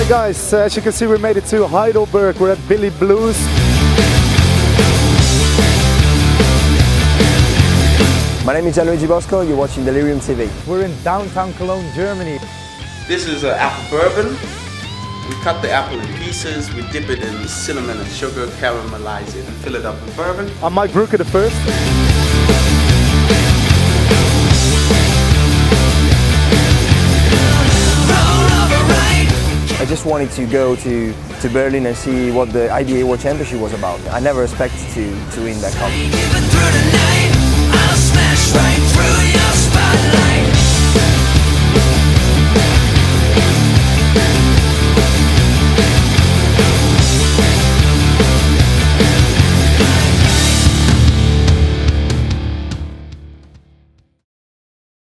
Hey guys, as you can see we made it to Heidelberg. We're at Billy Blues. My name is Martin Bilsborough, you're watching Delirium TV. We're in downtown Cologne, Germany. This is apple bourbon. We cut the apple in pieces, we dip it in cinnamon and sugar, caramelize it and fill it up with bourbon. I'm Mike Brooker the first. I just wanted to go to Berlin and see what the IBA World Championship was about. I never expected to win that cup.